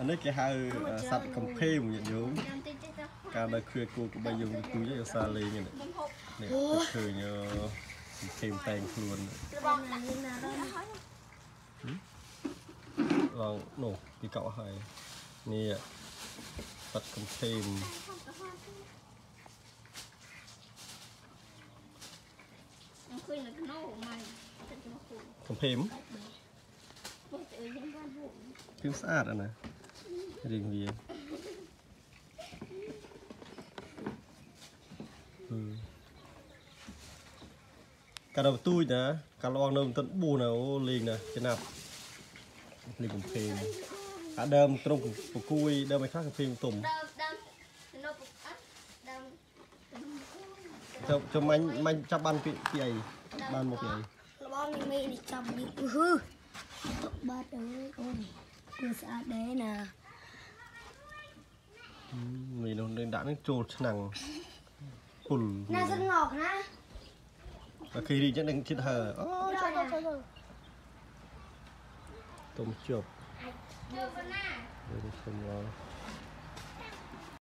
នេះគេហៅសត្វកំភេមញាតិញោមកាលនៅគ្រាគូក៏បីយើងគូយកសាលេងនេះឃើញកំភេមតែងខ្លួនឡងនោះពីកក់ហើយនេះសត្វកំភេមកំភេមគឺស្អាតណារៀងវាកាលទូចណាកាលឡងនៅមិនទាន់ប៊ូណាអូលេងណាចំណាប់លេងកំភេមអាដើមត្រង់ប្រគួយដើមឯខ្លះកំភេមទុំចាំមាញ់ចាប់បានពីអីបានមកពីអីរបស់មីមីនេះចាប់នេះបាត់អើយអូនគឺស្អាតដែរណាមីនោះដាក់នឹងចូលឆ្នាំងពុលណាសិនងอกណាតែគេរីចឹងនឹងចិត្តហើអូចូលទុំជប់យកណាខ្ញុំមក